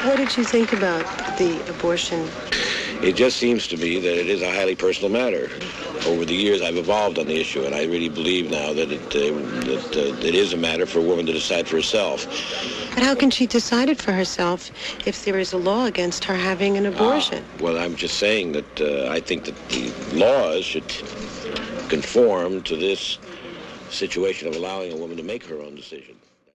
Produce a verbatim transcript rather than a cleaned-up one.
What did you think about the abortion? It just seems to me that it is a highly personal matter. Over the years, I've evolved on the issue, and I really believe now that it uh, that uh, it is a matter for a woman to decide for herself. But how can she decide it for herself if there is a law against her having an abortion? Ah, well, I'm just saying that uh, I think that the laws should conform to this situation of allowing a woman to make her own decision.